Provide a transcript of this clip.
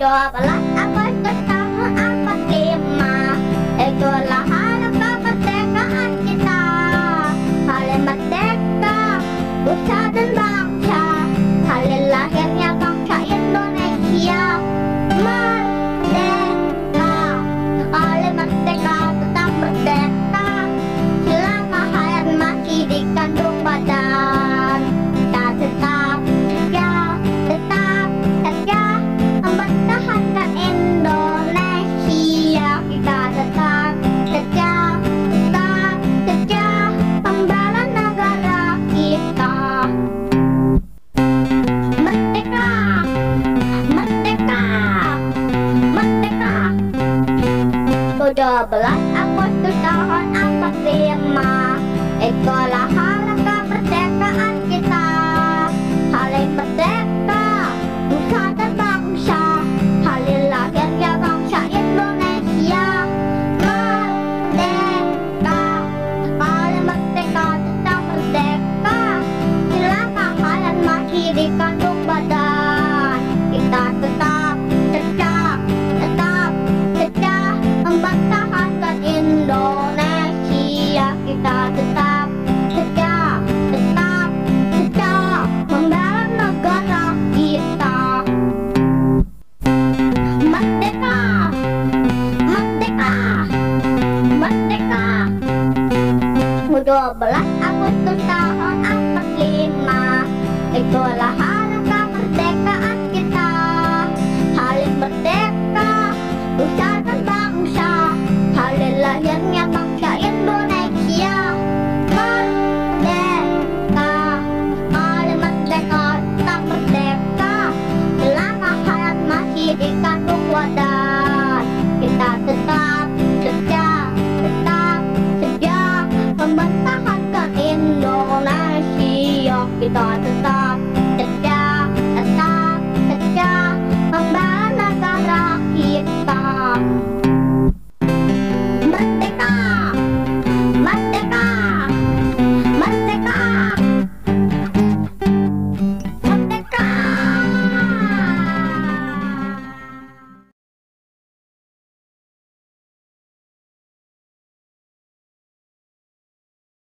12 Agustus tahun 45, itulah hari kemerdekaan kita. Hari merdeka, bangsa dan bangsa, hari lahirnya bangsa Indonesia. Merdeka, hari merdeka, tetap merdeka, selama hayat masih dikandung badan. Kita tetap mempertahankan Indonesia. Kita tetap membela negara kita. Merdeka, merdeka, merdeka. 17 Agustus tahun 45, itulah hari kemerdekaan kita. Hari merdeka, bangsa dan bangsa, hari lahirnya bangsa Indonesia. Merdeka, hari merdeka, tetap merdeka, selama hayat masih dikandung badan. Kita tetap mempertahankan Indonesia. Kita tetap membela negara kita. Merdeka, merdeka, merdeka. 12 Agustus tahun 45, itulah